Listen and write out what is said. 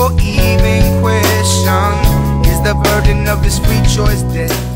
or even question. Is the burden of this free choice dead?